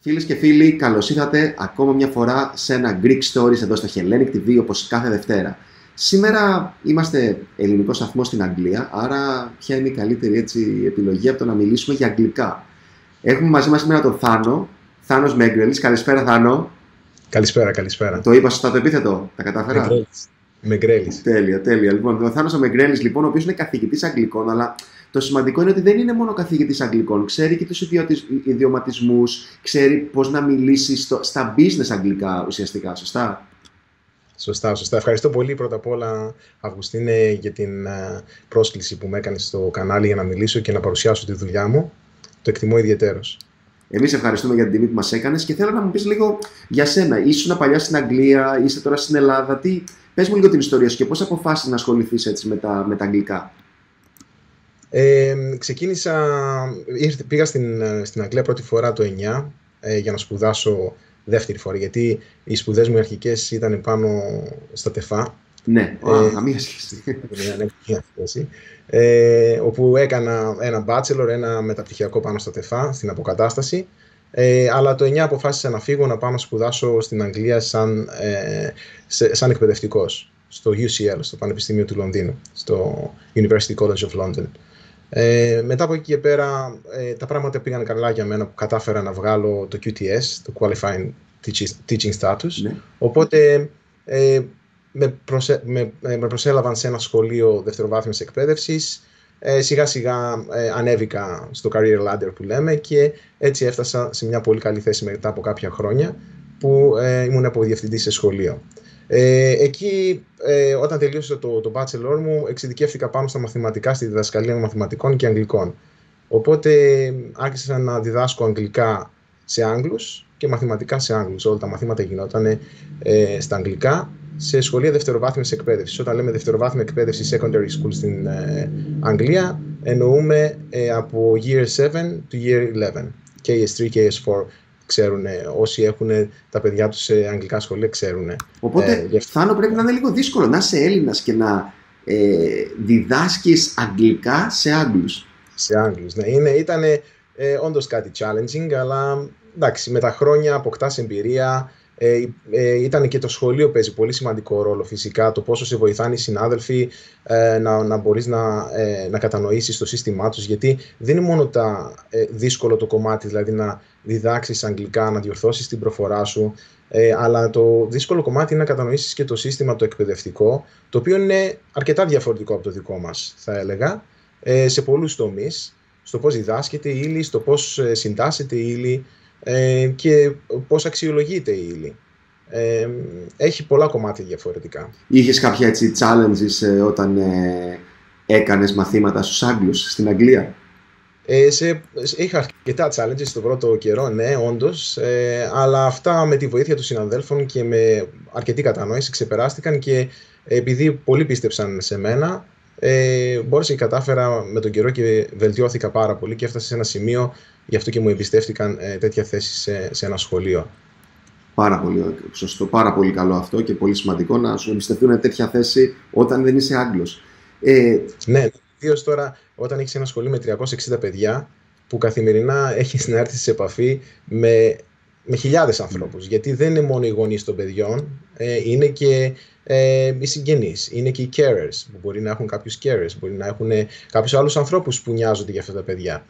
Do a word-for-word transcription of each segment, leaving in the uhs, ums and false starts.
Φίλες και φίλοι, καλώς ήρθατε ακόμα μια φορά σε ένα Greek Stories εδώ στο Hellenic τι βι, όπως κάθε Δευτέρα. Σήμερα είμαστε ελληνικό σταθμό στην Αγγλία, άρα ποια είναι η καλύτερη έτσι, επιλογή από το να μιλήσουμε για αγγλικά. Έχουμε μαζί μας σήμερα τον Θάνο, Θάνος Μέγκρελης. Καλησπέρα, Θάνο. Καλησπέρα, καλησπέρα. Το είπα σωστά το επίθετο, τα κατάφερα. Μεγρέλης. Τέλεια, τέλεια. Λοιπόν, ο Θάνος ο Μεγρέλης, λοιπόν, ο οποίος είναι καθηγητής Αγγλικών, αλλά το σημαντικό είναι ότι δεν είναι μόνο καθηγητής Αγγλικών. Ξέρει και τους ιδιωματισμούς, ξέρει πώς να μιλήσει στο, στα business αγγλικά ουσιαστικά. Σωστά. Σωστά, σωστά. Ευχαριστώ πολύ πρώτα απ' όλα, Αυγουστίνε, για την uh, πρόσκληση που με έκανες στο κανάλι για να μιλήσω και να παρουσιάσω τη δουλειά μου. Το εκτιμώ ιδιαιτέρως. Εμείς ευχαριστούμε για την τιμή που μας έκανες και θέλω να μου πεις λίγο για σένα. Ήσουν παλιά στην Αγγλία, είσαι τώρα στην Ελλάδα. Τι... Πες μου λίγο την ιστορία σου και πώς αποφάσισες να ασχοληθείς έτσι με τα, με τα αγγλικά. Ε, ξεκίνησα, πήγα στην, στην Αγγλία πρώτη φορά το εννιά ε, για να σπουδάσω δεύτερη φορά, γιατί οι σπουδές μου αρχικές ήταν πάνω στα ΤΕΦΑ. Ναι, ε, καμία σχέση. σχέση. Ε, όπου έκανα ένα bachelor, ένα μεταπτυχιακό πάνω στα ΤΕΦΑ, στην αποκατάσταση. Ε, αλλά το εννιά αποφάσισα να φύγω να πάω να σπουδάσω στην Αγγλία σαν, ε, σε, σαν εκπαιδευτικός στο γιου σι ελ, στο Πανεπιστήμιο του Λονδίνου, στο University College of London. Ε, μετά από εκεί και πέρα ε, τα πράγματα πήγαν καλά για μένα, που κατάφερα να βγάλω το κιου τι ες, το Qualifying Teaching Status. Ναι. Οπότε ε, με, προσε, με, με προσέλαβαν σε ένα σχολείο δευτεροβάθμιας εκπαίδευσης. Ε, σιγά σιγά ε, ανέβηκα στο career ladder που λέμε και έτσι έφτασα σε μια πολύ καλή θέση μετά από κάποια χρόνια που ε, ήμουν αποδιευθυντή σε σχολείο. Ε, εκεί ε, όταν τελείωσα το, το bachelor μου εξειδικεύτηκα πάνω στα μαθηματικά, στη διδασκαλία μαθηματικών και αγγλικών. Οπότε άρχισα να διδάσκω αγγλικά σε Άγγλους και μαθηματικά σε Άγγλους. Όλα τα μαθήματα γινόταν ε, στα αγγλικά σε σχολεία δευτεροβάθμιας εκπαίδευσης. Όταν λέμε δευτεροβάθμια εκπαίδευση secondary school στην ε, Αγγλία, εννοούμε ε, από year seven to year eleven. κέι ες θρι, κέι ες φορ ξέρουν, όσοι έχουν τα παιδιά τους σε αγγλικά σχολεία ξέρουν. Οπότε, ε, Θάνο, πρέπει να είναι λίγο δύσκολο να είσαι Έλληνας και να ε, διδάσκεις αγγλικά σε Άγγλους. Σε Άγγλους, ναι. Είναι, ήταν ε, όντως κάτι challenging, αλλά εντάξει, με τα χρόνια αποκτάς εμπειρία. Ε, ε, ήταν και το σχολείο παίζει πολύ σημαντικό ρόλο φυσικά, το πόσο σε βοηθάνε οι συνάδελφοι ε, να, να μπορείς να, ε, να κατανοήσεις το σύστημά τους, γιατί δεν είναι μόνο τα, ε, δύσκολο το κομμάτι, δηλαδή να διδάξεις αγγλικά, να διορθώσεις την προφορά σου, ε, αλλά το δύσκολο κομμάτι είναι να κατανοήσεις και το σύστημα το εκπαιδευτικό, το οποίο είναι αρκετά διαφορετικό από το δικό μας, θα έλεγα, ε, σε πολλούς τομείς, στο πώς διδάσκεται η ύλη, στο πώς ε, συντάσσεται η ύλη, Ε, και πώς αξιολογείται η ύλη. Ε, έχει πολλά κομμάτια διαφορετικά. Είχες κάποια έτσι challenges ε, όταν ε, έκανες μαθήματα στους Άγγλους στην Αγγλία? Ε, σε, είχα αρκετά challenges στον πρώτο καιρό, ναι, όντως, ε, αλλά αυτά με τη βοήθεια των συναδέλφων και με αρκετή κατανόηση ξεπεράστηκαν και επειδή πολλοί πίστεψαν σε μένα, ε, μπόρεσα και κατάφερα με τον καιρό και βελτιώθηκα πάρα πολύ και έφτασα σε ένα σημείο, γι' αυτό και μου εμπιστεύτηκαν ε, τέτοια θέση σε, σε ένα σχολείο. Πάρα πολύ σωστό, πάρα πολύ καλό αυτό και πολύ σημαντικό να σου εμπιστευτούν τέτοια θέση όταν δεν είσαι Άγγλος. Ε... Ναι, ιδίως τώρα όταν έχεις ένα σχολείο με τριακόσια εξήντα παιδιά που καθημερινά έχεις να έρθεις σε επαφή με, με χιλιάδες ανθρώπους. Mm. Γιατί δεν είναι μόνο οι γονείς των παιδιών, ε, είναι και ε, οι συγγενείς, είναι και οι carers που μπορεί να έχουν κάποιους carers, μπορεί να έχουν κάποιους άλλους ανθρώπους που νοιάζονται για αυτά τα παιδιά.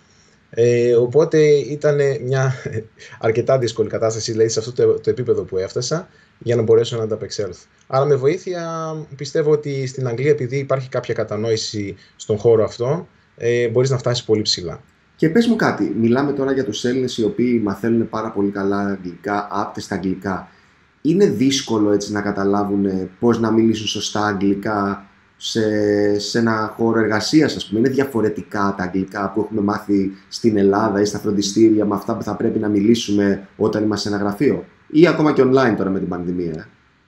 Ε, οπότε ήταν μια αρκετά δύσκολη κατάσταση, δηλαδή σε αυτό το, το επίπεδο που έφτασα, για να μπορέσω να ανταπεξέλθω. Άρα με βοήθεια πιστεύω ότι στην Αγγλία, επειδή υπάρχει κάποια κατανόηση στον χώρο αυτό, ε, μπορείς να φτάσεις πολύ ψηλά. Και πες μου κάτι, μιλάμε τώρα για τους Έλληνες οι οποίοι μαθαίνουν πάρα πολύ καλά αγγλικά, άπτες στα αγγλικά. Είναι δύσκολο έτσι να καταλάβουν πώς να μιλήσουν σωστά αγγλικά Σε, σε ένα χώρο εργασίας, ας πούμε? Είναι διαφορετικά τα αγγλικά που έχουμε μάθει στην Ελλάδα ή στα φροντιστήρια με αυτά που θα πρέπει να μιλήσουμε όταν είμαστε σε ένα γραφείο, ή ακόμα και online τώρα με την πανδημία?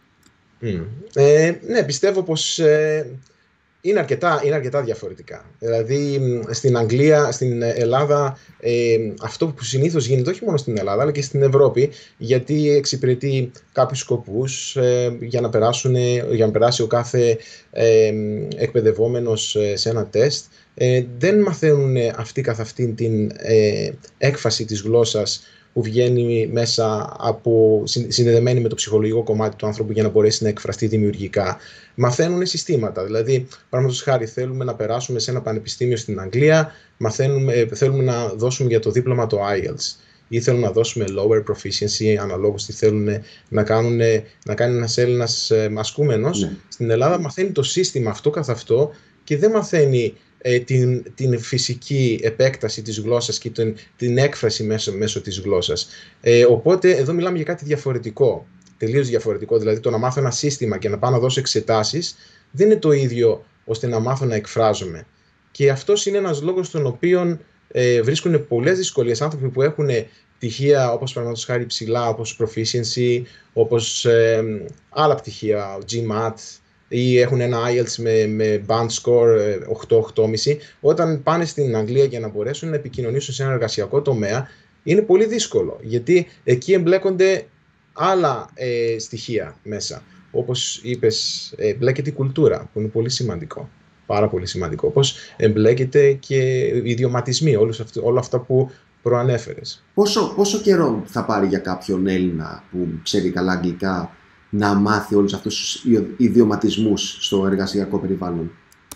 Mm. Ε, ναι, πιστεύω πως ε, είναι, αρκετά, είναι αρκετά διαφορετικά. Δηλαδή στην Αγγλία, στην Ελλάδα, ε, αυτό που συνήθως γίνεται όχι μόνο στην Ελλάδα αλλά και στην Ευρώπη, γιατί εξυπηρετεί κάποιους σκοπούς ε, για, να περάσουν, για να περάσει ο κάθε ε, εκπαιδευόμενος σε ένα τεστ, ε, δεν μαθαίνουν αυτή καθ' αυτήν την ε, έκφαση της γλώσσας που βγαίνει μέσα από, συνδεδεμένη με το ψυχολογικό κομμάτι του άνθρωπου για να μπορέσει να εκφραστεί δημιουργικά. Μαθαίνουν συστήματα. Δηλαδή, παραδείγματος χάρη, θέλουμε να περάσουμε σε ένα πανεπιστήμιο στην Αγγλία, μαθαίνουμε, θέλουμε να δώσουμε για το δίπλωμα το άι ι ελ τς. Ή θέλουν να δώσουμε lower proficiency, αναλόγως τι θέλουν να, κάνουν, να κάνει ένας Έλληνας ασκούμενος. Ναι. Στην Ελλάδα μαθαίνει το σύστημα αυτό καθ' αυτό και δεν μαθαίνει ε, την, την φυσική επέκταση της γλώσσας και την, την έκφραση μέσω, μέσω της γλώσσας. Ε, οπότε εδώ μιλάμε για κάτι διαφορετικό, τελείως διαφορετικό. Δηλαδή το να μάθω ένα σύστημα και να πάω να δώσω εξετάσεις δεν είναι το ίδιο ώστε να μάθω να εκφράζομαι. Και αυτός είναι ένας λόγος τον οποίο ε, βρίσκουν πολλές δυσκολίες άνθρωποι που έχουν πτυχία όπως παραδείγματος χάρη ψηλά, όπως proficiency, όπως ε, άλλα πτυχία, GMAT, ή έχουν ένα άι ι ελ τς με, με band score οκτώ οκτώ κόμμα πέντε. Όταν πάνε στην Αγγλία για να μπορέσουν να επικοινωνήσουν σε ένα εργασιακό τομέα, είναι πολύ δύσκολο, γιατί εκεί εμπλέκονται άλλα ε, στοιχεία μέσα. Όπως είπες, εμπλέκεται η κουλτούρα, που είναι πολύ σημαντικό. Πάρα πολύ σημαντικό. Όπως εμπλέκεται και οι ιδιωματισμοί, όλα αυτά που προανέφερες. Πόσο, πόσο καιρό θα πάρει για κάποιον Έλληνα που ξέρει καλά αγγλικά να μάθει όλους αυτούς τους ιδιωματισμούς στο εργασιακό περιβάλλον?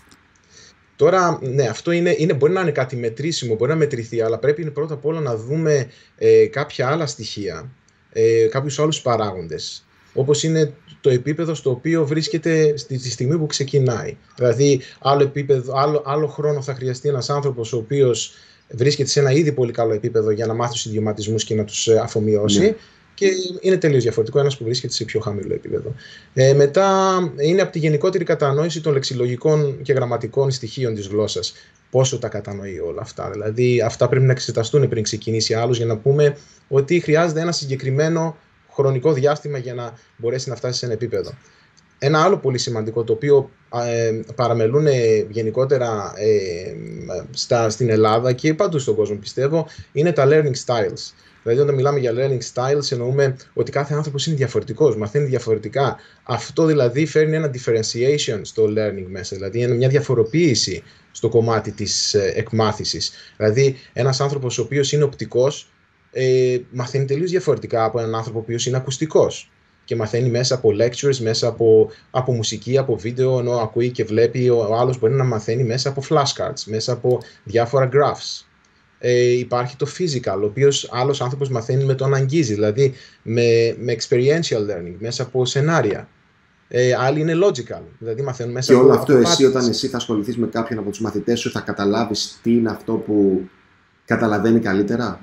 Τώρα, ναι, αυτό είναι, είναι, μπορεί να είναι κάτι μετρήσιμο, μπορεί να μετρηθεί, αλλά πρέπει πρώτα απ' όλα να δούμε ε, κάποια άλλα στοιχεία, ε, κάποιους άλλους παράγοντες, όπως είναι το επίπεδο στο οποίο βρίσκεται στη, στη στιγμή που ξεκινάει. Δηλαδή, άλλο, επίπεδο, άλλο, άλλο χρόνο θα χρειαστεί ένας άνθρωπος ο οποίος βρίσκεται σε ένα ήδη πολύ καλό επίπεδο για να μάθει τους ιδιωματισμούς και να τους αφομοιώσει. Ναι. Και είναι τελείως διαφορετικό ένας που βρίσκεται σε πιο χαμηλό επίπεδο. Ε, μετά είναι από τη γενικότερη κατανόηση των λεξιλογικών και γραμματικών στοιχείων της γλώσσας. Πόσο τα κατανοεί όλα αυτά. Δηλαδή, αυτά πρέπει να εξεταστούν πριν ξεκινήσει άλλος για να πούμε ότι χρειάζεται ένα συγκεκριμένο χρονικό διάστημα για να μπορέσει να φτάσει σε ένα επίπεδο. Ένα άλλο πολύ σημαντικό, το οποίο ε, παραμελούν γενικότερα ε, στα, στην Ελλάδα και παντού στον κόσμο, πιστεύω, είναι τα learning styles. Δηλαδή, όταν μιλάμε για learning styles, εννοούμε ότι κάθε άνθρωπος είναι διαφορετικός, μαθαίνει διαφορετικά. Αυτό δηλαδή φέρνει ένα differentiation στο learning μέσα, δηλαδή είναι μια διαφοροποίηση στο κομμάτι της ε, εκμάθησης. Δηλαδή, ένας άνθρωπος ο οποίος είναι οπτικός ε, μαθαίνει τελείως διαφορετικά από έναν άνθρωπο ο οποίος είναι ακουστικός. Και μαθαίνει μέσα από lectures, μέσα από, από μουσική, από βίντεο, ενώ ακούει και βλέπει. Ο άλλος μπορεί να μαθαίνει μέσα από flashcards, μέσα από διάφορα graphs. Ε, υπάρχει το physical, ο οποίος άλλος άνθρωπος μαθαίνει με το να αγγίζει, δηλαδή με, με experiential learning, μέσα από σενάρια. Ε, άλλοι είναι logical, δηλαδή μαθαίνουν μέσα και από... Και όλο αυτό από εσύ πάτησες. Όταν εσύ θα ασχοληθείς με κάποιον από τους μαθητές σου θα καταλάβεις τι είναι αυτό που καταλαβαίνει καλύτερα.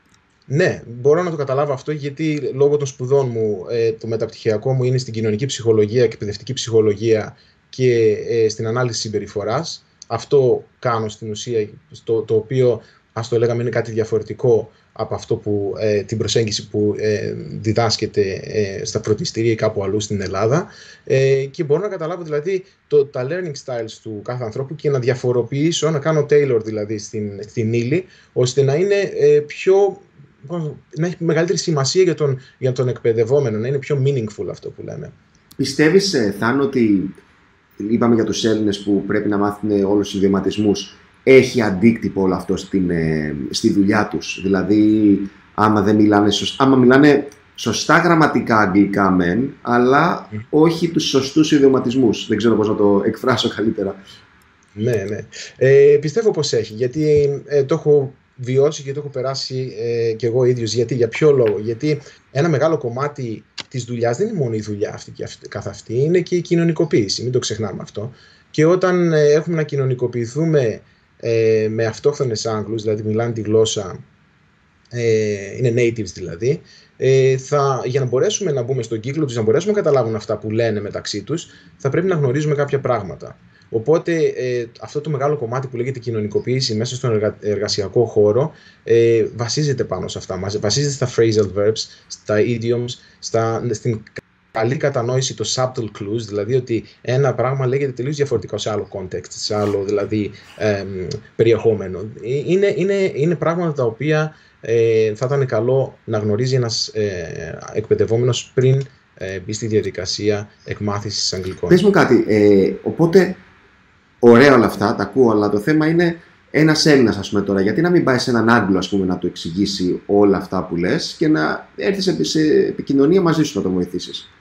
Ναι, μπορώ να το καταλάβω αυτό, γιατί λόγω των σπουδών μου, ε, το μεταπτυχιακό μου είναι στην κοινωνική ψυχολογία, εκπαιδευτική ψυχολογία και ε, στην ανάλυση συμπεριφοράς. Αυτό κάνω στην ουσία, το, το οποίο ας το λέγαμε είναι κάτι διαφορετικό από αυτό που, ε, την προσέγγιση που ε, διδάσκεται ε, στα φροντιστήρια ή κάπου αλλού στην Ελλάδα, ε, και μπορώ να καταλάβω δηλαδή το, τα learning styles του κάθε ανθρώπου και να διαφοροποιήσω, να κάνω tailor δηλαδή στην, στην ύλη, ώστε να είναι ε, πιο... να έχει μεγαλύτερη σημασία για τον, για τον εκπαιδευόμενο, να είναι πιο meaningful αυτό που λέμε. Πιστεύεις, Θάνο, ότι είπαμε για τους Έλληνες που πρέπει να μάθουν όλους τους ιδιωματισμούς, έχει αντίκτυπο όλο αυτό στην, στη δουλειά τους? Δηλαδή, άμα, δεν μιλάνε, σωσ... άμα μιλάνε σωστά γραμματικά αγγλικά μεν, αλλά mm. όχι τους σωστούς ιδιωματισμούς. Δεν ξέρω πώς να το εκφράσω καλύτερα. Ναι, ναι. Ε, πιστεύω πως έχει, γιατί ε, το έχω βιώσει και το έχω περάσει ε, και εγώ ίδιος. Γιατί, για ποιο λόγο? Γιατί ένα μεγάλο κομμάτι της δουλειάς δεν είναι μόνο η δουλειά αυτή και αυτή, καθ' αυτή, είναι και η κοινωνικοποίηση, μην το ξεχνάμε αυτό. Και όταν ε, έχουμε να κοινωνικοποιηθούμε ε, με αυτόχθονες Άγγλους, δηλαδή μιλάνε τη γλώσσα, ε, είναι natives δηλαδή, ε, θα, για να μπορέσουμε να μπούμε στον κύκλο τους, να μπορέσουμε να καταλάβουν αυτά που λένε μεταξύ τους, θα πρέπει να γνωρίζουμε κάποια πράγματα. Οπότε ε, αυτό το μεγάλο κομμάτι που λέγεται κοινωνικοποίηση μέσα στον εργα... εργασιακό χώρο ε, βασίζεται πάνω σε αυτά. Βασίζεται στα phrasal verbs, στα idioms, στα... στην καλή κατανόηση, το subtle clues, δηλαδή ότι ένα πράγμα λέγεται τελείως διαφορετικά σε άλλο context, σε άλλο δηλαδή ε, περιεχόμενο. Είναι, είναι, είναι πράγματα τα οποία ε, θα ήταν καλό να γνωρίζει ένας ε, εκπαιδευόμενος πριν ε, μπει στη διαδικασία εκμάθησης αγγλικών. Πες μου κάτι, ε, οπότε... ωραία όλα αυτά, τα ακούω, αλλά το θέμα είναι Ένας Έλληνας, ας πούμε τώρα, γιατί να μην πάει σε έναν Άγγλο, ας πούμε, να του εξηγήσει όλα αυτά που λες και να έρθει σε, σε επικοινωνία μαζί σου να τον βοηθήσεις?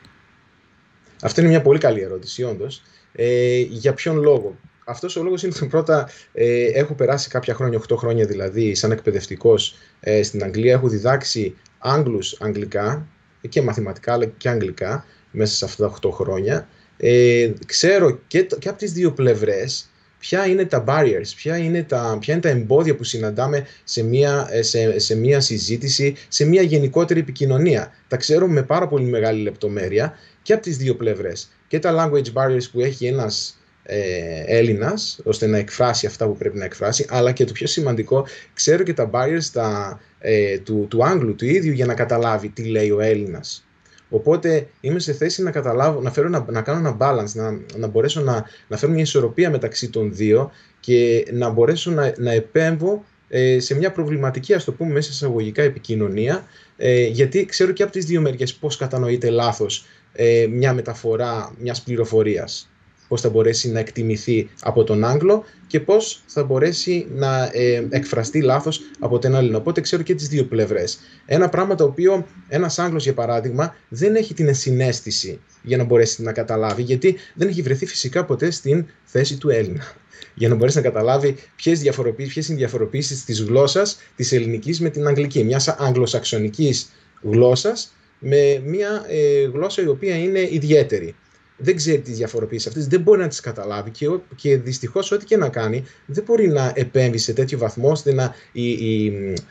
Αυτό είναι μια πολύ καλή ερώτηση, όντως. Ε, για ποιον λόγο? Αυτός ο λόγος είναι ότι πρώτα ε, έχω περάσει κάποια χρόνια, οκτώ χρόνια δηλαδή, σαν εκπαιδευτικός ε, στην Αγγλία. Έχω διδάξει Άγγλους αγγλικά και μαθηματικά, αλλά και αγγλικά μέσα σε αυτά τα οκτώ χρόνια. Ε, ξέρω και, και από τις δύο πλευρές ποια είναι τα barriers, ποια είναι τα, ποια είναι τα εμπόδια που συναντάμε σε μια, σε, σε μια συζήτηση, σε μια γενικότερη επικοινωνία. Τα ξέρω με πάρα πολύ μεγάλη λεπτομέρεια και από τις δύο πλευρές. Και τα language barriers που έχει ένας ε, Έλληνας, ώστε να εκφράσει αυτά που πρέπει να εκφράσει, αλλά και το πιο σημαντικό, ξέρω και τα barriers τα, ε, του, του Άγγλου του ίδιου για να καταλάβει τι λέει ο Έλληνας. Οπότε είμαι σε θέση να καταλάβω, να, φέρω, να, να κάνω ένα balance, να, να μπορέσω να, να φέρω μια ισορροπία μεταξύ των δύο και να μπορέσω να, να επέμβω ε, σε μια προβληματική, ας το πούμε, μέσα εισαγωγικά επικοινωνία, ε, γιατί ξέρω και από τις δύο μεριές πώς κατανοείται λάθος ε, μια μεταφορά μιας πληροφορίας. Πώς θα μπορέσει να εκτιμηθεί από τον Άγγλο και πώς θα μπορέσει να ε, εκφραστεί λάθος από τον Έλληνα. Οπότε ξέρω και τις δύο πλευρές. Ένα πράγμα το οποίο ένας Άγγλος, για παράδειγμα, δεν έχει την συναίσθηση για να μπορέσει να καταλάβει, γιατί δεν έχει βρεθεί φυσικά ποτέ στην θέση του Έλληνα. Για να μπορέσει να καταλάβει ποιες, ποιες είναι οι διαφοροποιήσεις της γλώσσας της ελληνικής με την αγγλική, μιας αγγλοσαξονικής γλώσσας με μια ε, γλώσσα η οποία είναι ιδιαίτερη. Δεν ξέρει τις διαφοροποιήσεις αυτές, δεν μπορεί να τις καταλάβει και, και δυστυχώς ό,τι και να κάνει δεν μπορεί να επέμβει σε τέτοιο βαθμό ώστε να, η, η,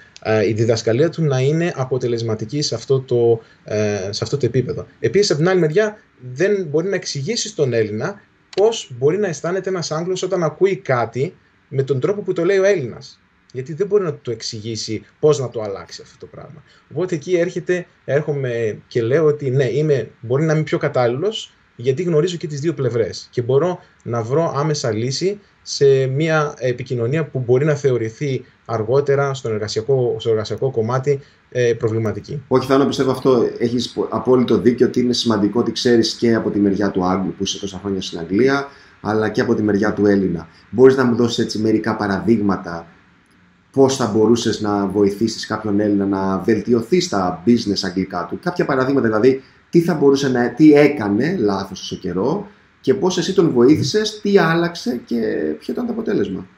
η διδασκαλία του να είναι αποτελεσματική σε αυτό το, σε αυτό το επίπεδο. Επίσης, από την άλλη μεριά, δεν μπορεί να εξηγήσει στον Έλληνα πώς μπορεί να αισθάνεται ένας Άγγλος όταν ακούει κάτι με τον τρόπο που το λέει ο Έλληνας. Γιατί δεν μπορεί να του το εξηγήσει πώς να το αλλάξει αυτό το πράγμα. Οπότε εκεί έρχεται, έρχομαι και λέω ότι ναι, είμαι, μπορεί να είμαι πιο κατάλληλος, γιατί γνωρίζω και τις δύο πλευρές και μπορώ να βρω άμεσα λύση σε μια επικοινωνία που μπορεί να θεωρηθεί αργότερα στον εργασιακό, στο εργασιακό κομμάτι ε, προβληματική. Όχι, Θάνο, πιστεύω αυτό έχεις απόλυτο δίκιο, ότι είναι σημαντικό ότι ξέρεις και από τη μεριά του Άγγλου που είσαι τόσα χρόνια στην Αγγλία, αλλά και από τη μεριά του Έλληνα. Μπορείς να μου δώσεις έτσι μερικά παραδείγματα πώς θα μπορούσες να βοηθήσεις κάποιον Έλληνα να βελτιωθεί στα business αγγλικά του? Κάποια παραδείγματα δηλαδή. Τι θα μπορούσε να, τι έκανε λάθος στο καιρό και πώς εσύ τον βοήθησες, τι άλλαξε και ποιο ήταν το αποτέλεσμα.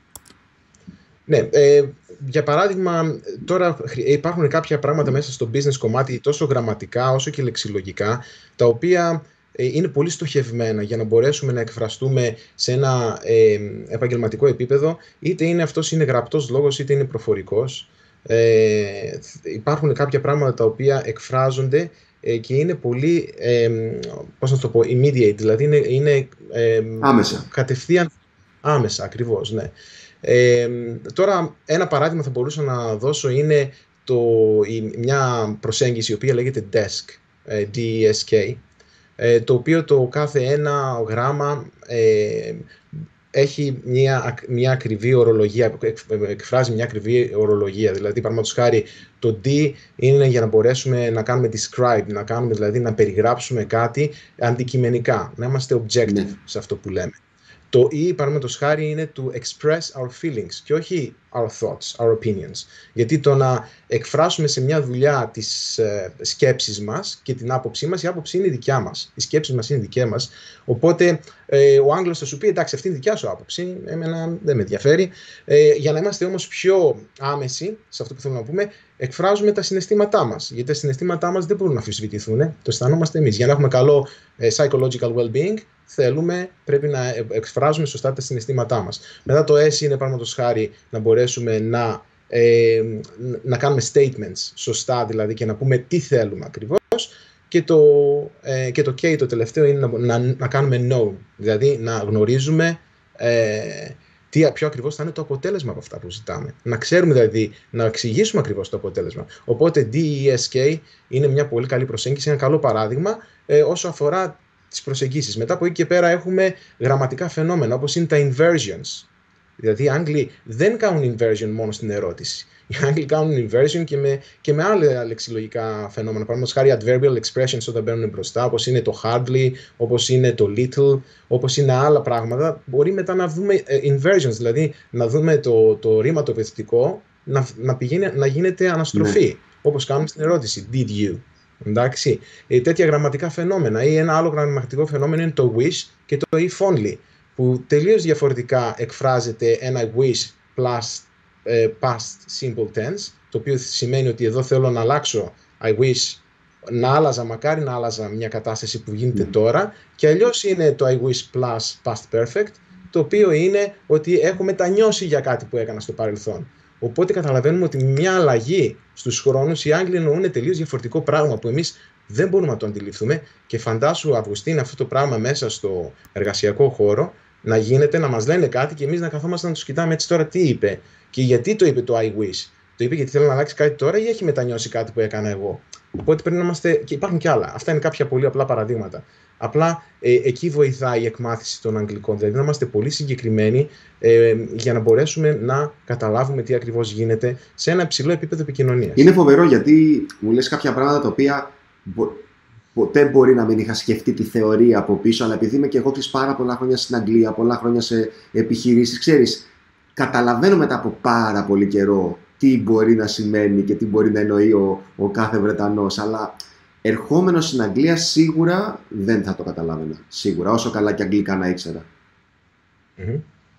Ναι, ε, για παράδειγμα, τώρα υπάρχουν κάποια πράγματα μέσα στο business κομμάτι, τόσο γραμματικά όσο και λεξιλογικά, τα οποία ε, είναι πολύ στοχευμένα για να μπορέσουμε να εκφραστούμε σε ένα ε, επαγγελματικό επίπεδο, είτε είναι αυτός είναι γραπτός λόγος, είτε είναι προφορικός. Ε, υπάρχουν κάποια πράγματα τα οποία εκφράζονται και είναι πολύ, ε, πώς να το πω, immediate, δηλαδή είναι, είναι ε, άμεσα. Κατευθείαν άμεσα, ακριβώς, ναι. Ε, τώρα, ένα παράδειγμα θα μπορούσα να δώσω είναι το, η, μια προσέγγιση η οποία λέγεται desk, ε, ντι ι ες κέι, ε, το οποίο το κάθε ένα γράμμα ε, έχει μια, μια ακριβή ορολογία, εκφράζει μια ακριβή ορολογία. Δηλαδή, παραδείγματος χάρη, το D είναι για να μπορέσουμε να κάνουμε describe, να κάνουμε, δηλαδή να περιγράψουμε κάτι αντικειμενικά, να είμαστε objective ναι. σε αυτό που λέμε. Το E, παραδείγματος χάρη, είναι to express our feelings και όχι our thoughts, our opinions. Γιατί το να εκφράσουμε σε μια δουλειά τις ε, σκέψεις μας και την άποψή μας, η άποψη είναι η δικιά μας. Οι σκέψεις μας είναι δικές μας. Οπότε ε, ο Άγγλος θα σου πει, εντάξει, αυτή είναι η δικιά σου άποψη, εμένα δεν με ενδιαφέρει. Ε, για να είμαστε όμως πιο άμεσοι σε αυτό που θέλουμε να πούμε, εκφράζουμε τα συναισθήματά μας. Γιατί τα συναισθήματά μας δεν μπορούν να αμφισβητηθούν, το αισθανόμαστε εμείς. Για να έχουμε καλό ε, psychological well-being, θέλουμε, πρέπει να εκφράζουμε σωστά τα συναισθήματά μας. Μετά το S είναι, παραδείγματος χάρη, να μπορέσουμε να, ε, να κάνουμε statements σωστά, δηλαδή, και να πούμε τι θέλουμε ακριβώς. Και το, ε, και το K, το τελευταίο, είναι να, να, να κάνουμε know, δηλαδή να γνωρίζουμε ε, τι, ποιο ακριβώς θα είναι το αποτέλεσμα από αυτά που ζητάμε. Να ξέρουμε, δηλαδή, να εξηγήσουμε ακριβώς το αποτέλεσμα. Οπότε ντι ι ες κέι είναι μια πολύ καλή προσέγγιση, ένα καλό παράδειγμα ε, όσο αφορά τις προσεγγίσεις. Μετά από εκεί και πέρα έχουμε γραμματικά φαινόμενα, όπως είναι τα inversions. Δηλαδή οι Άγγλοι δεν κάνουν inversion μόνο στην ερώτηση. Οι Άγγλοι κάνουν inversion και με, και με άλλα λεξιλογικά φαινόμενα. Παραδείγματος χάρη adverbial expressions όταν μπαίνουν μπροστά, όπως είναι το hardly, όπως είναι το little, όπως είναι άλλα πράγματα. Μπορεί μετά να δούμε inversions, δηλαδή να δούμε το, το ρήμα το επιθετικό να, να, πηγαίνει, να γίνεται αναστροφή, ναι. Όπως κάνουμε στην ερώτηση, did you. Εντάξει, ε, τέτοια γραμματικά φαινόμενα ή ένα άλλο γραμματικό φαινόμενο είναι το wish και το if only, που τελείως διαφορετικά εκφράζεται ένα wish plus ε, past simple tense, το οποίο σημαίνει ότι εδώ θέλω να αλλάξω I wish, να άλλαζα, μακάρι να άλλαζα μια κατάσταση που γίνεται mm. τώρα, και αλλιώς είναι το I wish plus past perfect, το οποίο είναι ότι έχω μετανιώσει για κάτι που έκανα στο παρελθόν. Οπότε καταλαβαίνουμε ότι μια αλλαγή στους χρόνους οι Άγγλοι εννοούν τελείως διαφορετικό πράγμα που εμείς δεν μπορούμε να το αντιληφθούμε, και φαντάσου, Αυγουστίν, αυτό το πράγμα μέσα στο εργασιακό χώρο να γίνεται, να μας λένε κάτι και εμείς να καθόμαστε να τους κοιτάμε έτσι τώρα τι είπε και γιατί το είπε το I wish. Το είπε γιατί θέλω να αλλάξει κάτι τώρα ή έχει μετανιώσει κάτι που έκανα εγώ. Οπότε πρέπει να είμαστε. Και υπάρχουν και άλλα. Αυτά είναι κάποια πολύ απλά παραδείγματα. Απλά ε, εκεί βοηθάει η εκμάθηση των αγγλικών. Δηλαδή να είμαστε πολύ συγκεκριμένοι ε, για να μπορέσουμε να καταλάβουμε τι ακριβώς γίνεται σε ένα υψηλό επίπεδο επικοινωνίας. Είναι φοβερό γιατί μου λες κάποια πράγματα τα οποία μπο, ποτέ μπορεί να μην είχα σκεφτεί τη θεωρία από πίσω, αλλά επειδή είμαι και εγώ πάρα πολλά χρόνια στην Αγγλία, πολλά χρόνια σε επιχειρήσεις, ξέρεις, καταλαβαίνω μετά από πάρα πολύ καιρό τι μπορεί να σημαίνει και τι μπορεί να εννοεί ο, ο κάθε Βρετανός, αλλά ερχόμενος στην Αγγλία σίγουρα δεν θα το καταλάβαινα. Σίγουρα, όσο καλά και αγγλικά να ήξερα. Mm-hmm.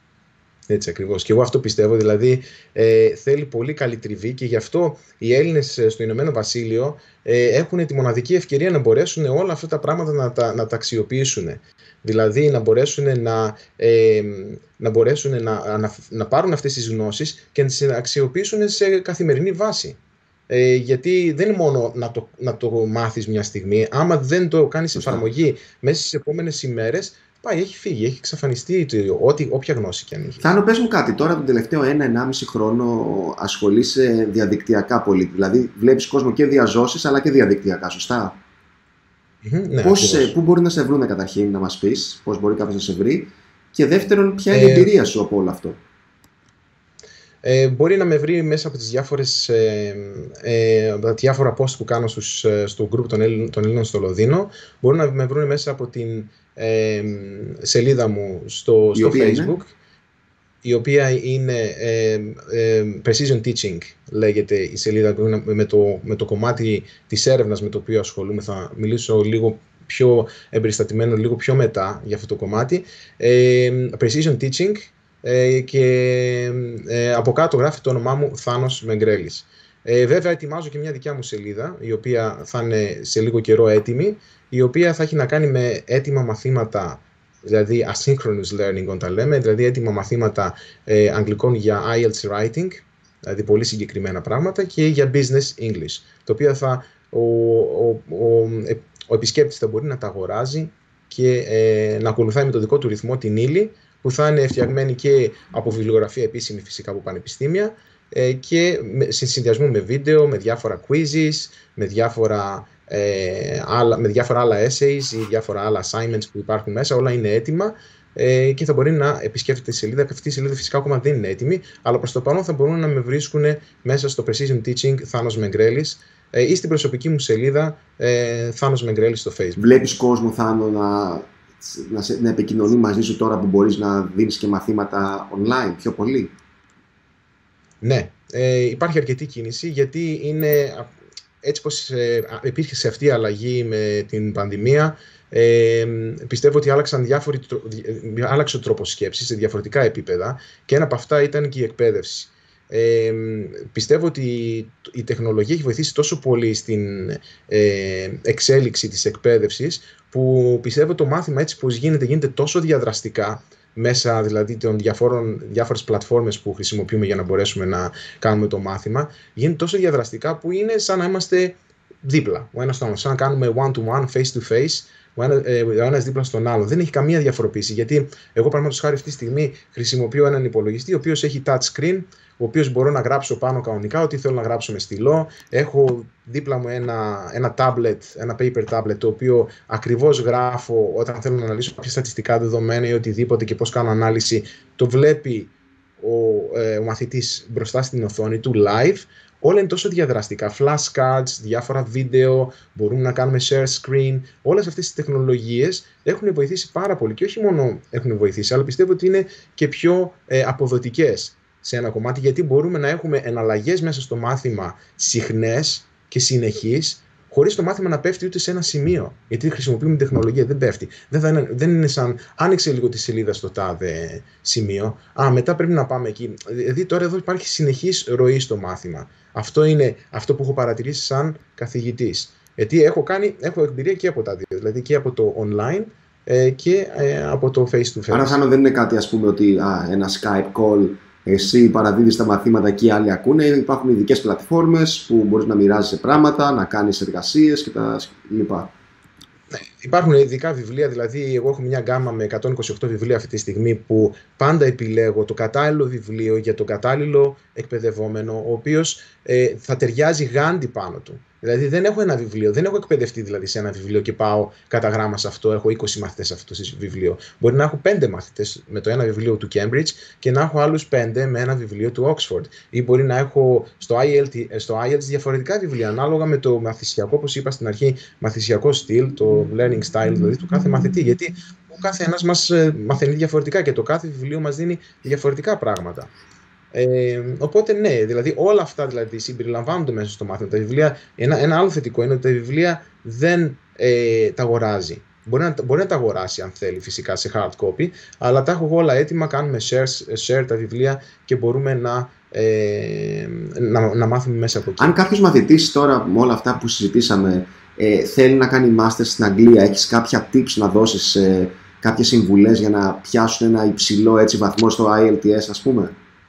Έτσι ακριβώς. Και εγώ αυτό πιστεύω. Δηλαδή ε, θέλει πολύ καλή τριβή και γι' αυτό οι Έλληνες στο Ηνωμένο Βασίλειο ε, έχουν τη μοναδική ευκαιρία να μπορέσουν όλα αυτά τα πράγματα να τα, να τα αξιοποιήσουν. Δηλαδή να μπορέσουν να, ε, να, μπορέσουν να, να, να πάρουν αυτές τις γνώσεις και να τις αξιοποιήσουν σε καθημερινή βάση. Ε, γιατί δεν είναι μόνο να το, να το μάθεις μια στιγμή. Άμα δεν το κάνεις εφαρμογή μέσα στις επόμενες ημέρες, πάει, έχει φύγει, έχει εξαφανιστεί ό,τι, όποια γνώση και αν είχε. Θάνο, πες μου κάτι. Τώρα τον τελευταίο ένα-ενάμιση χρόνο ασχολείσαι διαδικτυακά πολύ. Δηλαδή βλέπεις κόσμο και διαζώσεις αλλά και διαδικτυακά, σωστά? Mm-hmm, ναι, πώς, πού μπορεί να σε βρούνε καταρχήν, να μας πεις, πώς μπορεί κάποιος να σε βρει, και δεύτερον, ποια είναι η ε... εμπειρία σου από όλο αυτό? Ε, μπορεί να με βρει μέσα από τις διάφορες, ε, ε, τα διάφορα post που κάνω στους, στο group των Έλληνων, των Έλληνων στο Λονδίνο. Μπορεί να με βρουν μέσα από την ε, σελίδα μου στο, στο Facebook, είναι? Η οποία είναι ε, ε, Precision Teaching, λέγεται η σελίδα, με το, με το κομμάτι της έρευνας με το οποίο ασχολούμαι. Θα μιλήσω λίγο πιο εμπεριστατημένο λίγο πιο μετά για αυτό το κομμάτι. Ε, Precision Teaching. Ε, και ε, από κάτω γράφει το όνομά μου Θάνος Μεγκρέλης. Ε, βέβαια ετοιμάζω και μια δικιά μου σελίδα, η οποία θα είναι σε λίγο καιρό έτοιμη, η οποία θα έχει να κάνει με έτοιμα μαθήματα, δηλαδή asynchronous learning όταν τα λέμε, δηλαδή έτοιμα μαθήματα ε, αγγλικών για άι ι ελ τι S writing, δηλαδή πολύ συγκεκριμένα πράγματα, και για business English, το οποίο θα, ο, ο, ο, ο, ο επισκέπτης θα μπορεί να τα αγοράζει και ε, να ακολουθάει με το δικό του ρυθμό την ύλη, που θα είναι φτιαγμένη και από βιβλιογραφία επίσημη φυσικά από πανεπιστήμια και σε συνδυασμό με βίντεο, με διάφορα quizzes, με διάφορα, ε, άλλα, με διάφορα άλλα essays ή διάφορα άλλα assignments που υπάρχουν μέσα. Όλα είναι έτοιμα ε, και θα μπορεί να επισκέφτεται τη σελίδα. Αυτή η σελίδα φυσικά ακόμα δεν είναι έτοιμη, αλλά προς το παρόν θα μπορούν να με βρίσκουν μέσα στο Precision Teaching Θάνος Μεγκρέλης ε, ή στην προσωπική μου σελίδα ε, Θάνος Μεγκρέλης στο Facebook. Βλέπεις κόσμο, Θάνο, να... Να, σε, να επικοινωνεί μαζί σου τώρα που μπορείς να δίνεις και μαθήματα online πιο πολύ? Ναι, ε, υπάρχει αρκετή κίνηση, γιατί είναι έτσι πως ε, υπήρχε σε αυτή η αλλαγή με την πανδημία. Ε, πιστεύω ότι άλλαξαν διάφοροι, άλλαξε ο τρόπος σκέψης σε διαφορετικά επίπεδα, και ένα από αυτά ήταν και η εκπαίδευση. Ε, πιστεύω ότι η τεχνολογία έχει βοηθήσει τόσο πολύ στην ε, εξέλιξη της εκπαίδευσης, που πιστεύω το μάθημα έτσι πως γίνεται, γίνεται τόσο διαδραστικά μέσα δηλαδή των διαφόρων, διάφορες πλατφόρμες που χρησιμοποιούμε για να μπορέσουμε να κάνουμε το μάθημα, γίνεται τόσο διαδραστικά που είναι σαν να είμαστε δίπλα ο ένας στον άλλο, σαν να κάνουμε one-to-one, face-to-face, ο ένας, ε, ο ένας δίπλα στον άλλο. Δεν έχει καμία διαφοροποίηση, γιατί εγώ παραδείγματος χάρη αυτή τη στιγμή χρησιμοποιώ έναν υπολογιστή ο οποίος έχει touch screen, ο οποίος μπορώ να γράψω πάνω κανονικά ό,τι θέλω να γράψω με στυλό. Έχω δίπλα μου ένα, ένα tablet, ένα paper tablet, το οποίο ακριβώς γράφω όταν θέλω να αναλύσω κάποια στατιστικά δεδομένα ή οτιδήποτε και πώς κάνω ανάλυση. Το βλέπει ο, ε, ο μαθητής μπροστά στην οθόνη του live, όλα είναι τόσο διαδραστικά. Flashcards, διάφορα βίντεο, μπορούμε να κάνουμε share screen. Όλες αυτές τις τεχνολογίες έχουν βοηθήσει πάρα πολύ. Και όχι μόνο έχουν βοηθήσει, αλλά πιστεύω ότι είναι και πιο ε, αποδοτικές σε ένα κομμάτι, γιατί μπορούμε να έχουμε εναλλαγές μέσα στο μάθημα συχνές και συνεχείς, χωρίς το μάθημα να πέφτει ούτε σε ένα σημείο. Γιατί χρησιμοποιούμε τεχνολογία, δεν πέφτει. Δεν, θα είναι, δεν είναι σαν άνοιξε λίγο τη σελίδα στο τάδε σημείο. Α, μετά πρέπει να πάμε εκεί. Δηλαδή τώρα εδώ υπάρχει συνεχής ροή στο μάθημα. Αυτό είναι αυτό που έχω παρατηρήσει σαν καθηγητής. Γιατί έχω, κάνει, έχω εμπειρία και από τα δύο. Δηλαδή και από το online ε, και ε, από το face to face. Άρα σαν δεν είναι κάτι, ας πούμε, ότι α, ένα Skype call, εσύ παραδίδεις τα μαθήματα και οι άλλοι ακούνε. Υπάρχουν ειδικές πλατφόρμες που μπορείς να μοιράζεσαι πράγματα, να κάνεις εργασίες κτλ. Ναι, υπάρχουν ειδικά βιβλία, δηλαδή εγώ έχω μια γκάμα με εκατόν είκοσι οκτώ βιβλία αυτή τη στιγμή που πάντα επιλέγω το κατάλληλο βιβλίο για τον κατάλληλο εκπαιδευόμενο, ο οποίος ε, θα ταιριάζει γάντι πάνω του. Δηλαδή δεν έχω ένα βιβλίο, δεν έχω εκπαιδευτεί δηλαδή σε ένα βιβλίο και πάω κατά γράμμα σε αυτό, έχω είκοσι μαθητές σε αυτό το βιβλίο. Μπορεί να έχω πέντε μαθητές με το ένα βιβλίο του Cambridge και να έχω άλλους πέντε με ένα βιβλίο του Oxford. Ή μπορεί να έχω στο άι ελ τι, στο άι ελ τι ες διαφορετικά βιβλία, ανάλογα με το μαθησιακό, όπως είπα στην αρχή, μαθησιακό στυλ, το learning style δηλαδή του κάθε μαθητή. Γιατί ο κάθε ένας μας μαθαίνει διαφορετικά και το κάθε βιβλίο μας δίνει διαφορετικά πράγματα. Ε, οπότε ναι, δηλαδή όλα αυτά δηλαδή συμπεριλαμβάνονται μέσα στο μάθημα. Τα βιβλία, ένα, ένα άλλο θετικό είναι ότι τα βιβλία δεν ε, τα αγοράζει. Μπορεί να, μπορεί να τα αγοράσει αν θέλει φυσικά σε hard copy, αλλά τα έχω εγώ όλα έτοιμα, κάνουμε share, share τα βιβλία και μπορούμε να, ε, να, να μάθουμε μέσα από εκεί. Αν κάποιος μαθητής τώρα με όλα αυτά που συζητήσαμε ε, θέλει να κάνει master στην Αγγλία, έχεις κάποια tips να δώσεις, ε, κάποιες συμβουλές για να πιάσουν ένα υψηλό έτσι, βαθμό στο άι ελ τι ες, ας πούμε?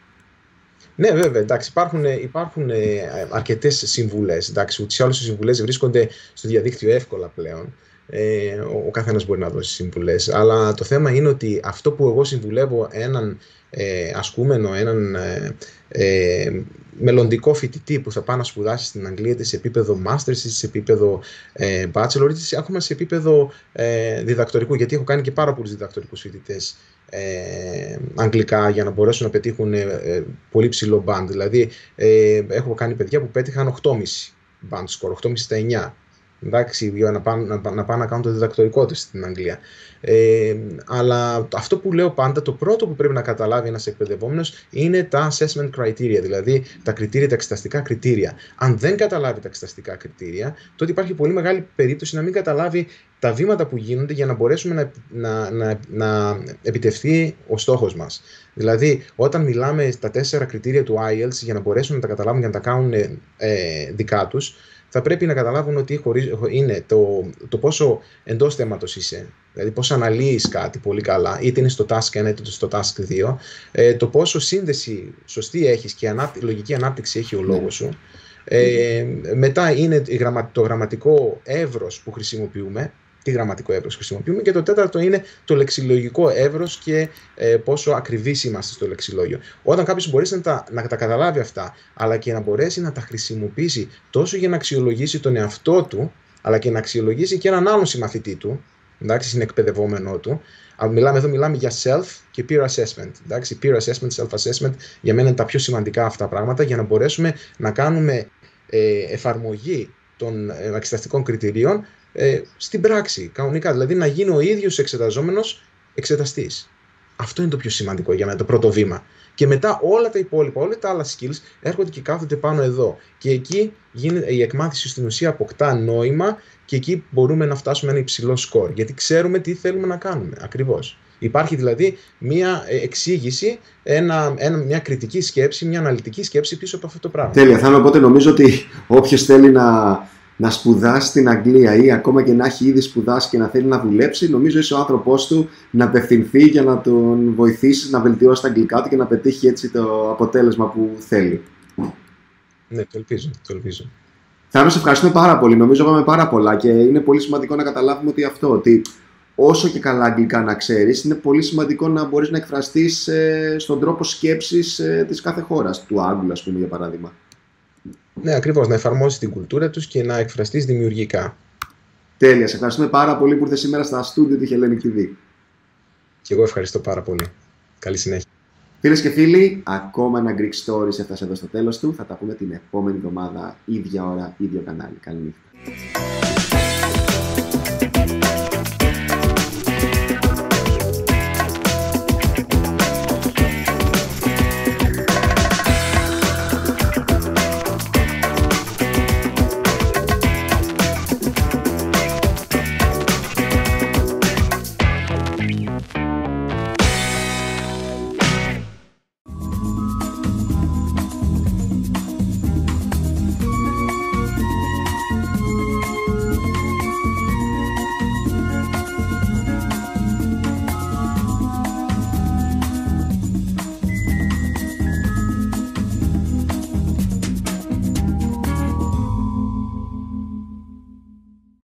Ναι, βέβαια, εντάξει, υπάρχουν, υπάρχουν αρκετές συμβουλές. Εντάξει, ούτως ή άλλως οι συμβουλές βρίσκονται στο διαδίκτυο εύκολα πλέον. Ε, ο, ο καθένας μπορεί να δώσει συμβουλές. Αλλά το θέμα είναι ότι αυτό που εγώ συμβουλεύω έναν ε, ασκούμενο, έναν ε, ε, μελλοντικό φοιτητή που θα πάει να σπουδάσει στην Αγγλία, είτε σε επίπεδο master's, είτε σε επίπεδο ε, bachelor, είτε ακόμα σε επίπεδο ε, διδακτορικού, γιατί έχω κάνει και πάρα πολλούς διδακτορικούς φοιτητές ε, αγγλικά για να μπορέσουν να πετύχουν ε, πολύ ψηλό band. Δηλαδή, ε, έχω κάνει παιδιά που πέτυχαν οκτώ κόμμα πέντε band score, οκτώ κόμμα πέντε στα εννιά. Εντάξει, για να πάνε να, να, πάνε να κάνουν το διδακτορικό του στην Αγγλία. Ε, αλλά αυτό που λέω πάντα, το πρώτο που πρέπει να καταλάβει ένας εκπαιδευόμενος είναι τα assessment criteria, δηλαδή τα κριτήρια, τα εξεταστικά κριτήρια. Αν δεν καταλάβει τα εξεταστικά κριτήρια, τότε υπάρχει πολύ μεγάλη περίπτωση να μην καταλάβει τα βήματα που γίνονται για να μπορέσουμε να, να, να, να επιτευχθεί ο στόχος μας. Δηλαδή, όταν μιλάμε τα τέσσερα κριτήρια του άι ελ τι για να μπορέσουν να τα καταλάβουν και να τα κάνουν ε, δικά τους, θα πρέπει να καταλάβουν ότι είναι το, το πόσο εντός θέματος είσαι, δηλαδή πώς αναλύεις κάτι πολύ καλά, είτε είναι στο task ένα είτε στο task δύο, ε, το πόσο σύνδεση σωστή έχεις και ανάπτυ, λογική ανάπτυξη έχει ο λόγος σου. Ε, μετά είναι το γραμματικό εύρος που χρησιμοποιούμε, τι γραμματικό εύρος χρησιμοποιούμε, και το τέταρτο είναι το λεξιλογικό εύρος και ε, πόσο ακριβείς είμαστε στο λεξιλόγιο. Όταν κάποιος μπορέσει να τα, να τα καταλάβει αυτά, αλλά και να μπορέσει να τα χρησιμοποιήσει τόσο για να αξιολογήσει τον εαυτό του, αλλά και να αξιολογήσει και έναν άλλον συμμαθητή του, εντάξει, συνεκπαιδευόμενό του. Μιλάμε, εδώ μιλάμε για self και peer assessment. Εντάξει, peer assessment, self-assessment, για μένα είναι τα πιο σημαντικά αυτά πράγματα, για να μπορέσουμε να κάνουμε ε, εφαρμογή των ε, εξεταστικών κριτηρίων Ε, στην πράξη, κανονικά, δηλαδή να γίνει ο ίδιος εξεταζόμενος εξεταστής. Αυτό είναι το πιο σημαντικό για μένα, το πρώτο βήμα. Και μετά όλα τα υπόλοιπα, όλα τα άλλα skills έρχονται και κάθονται πάνω εδώ. Και εκεί γίνεται, η εκμάθηση στην ουσία αποκτά νόημα και εκεί μπορούμε να φτάσουμε ένα υψηλό σκορ. Γιατί ξέρουμε τι θέλουμε να κάνουμε ακριβώς. Υπάρχει δηλαδή μια εξήγηση, ένα, ένα, μια κριτική σκέψη, μια αναλυτική σκέψη πίσω από αυτό το πράγμα. Τέλεια. Θα είμαι, οπότε νομίζω ότι όποιος θέλει να... να σπουδάσει στην Αγγλία ή ακόμα και να έχει ήδη σπουδάσει και να θέλει να δουλέψει, νομίζω είσαι ο άνθρωπός του να απευθυνθεί για να τον βοηθήσει να βελτιώσει τα αγγλικά του και να πετύχει έτσι το αποτέλεσμα που θέλει. Ναι, το ελπίζω. Το ελπίζω. Θάνο, σε ευχαριστούμε πάρα πολύ. Νομίζω είπαμε πάρα πολλά και είναι πολύ σημαντικό να καταλάβουμε ότι αυτό, ότι όσο και καλά αγγλικά να ξέρεις, είναι πολύ σημαντικό να μπορείς να εκφραστείς ε, στον τρόπο σκέψης ε, της κάθε χώρας, του Άγγλου, ας πούμε, για παράδειγμα. Ναι, ακριβώς, να εφαρμόσεις την κουλτούρα τους και να εκφραστείς δημιουργικά. Τέλεια. Σε ευχαριστούμε πάρα πολύ που ήρθες σήμερα στα στούντιο του Hellenic τι βι. Και εγώ ευχαριστώ πάρα πολύ. Καλή συνέχεια. Φίλες και φίλοι, ακόμα ένα Greek Stories έφτασε εδώ στο τέλος του. Θα τα πούμε την επόμενη εβδομάδα, ίδια ώρα, ίδιο κανάλι. Καλή νύχτα.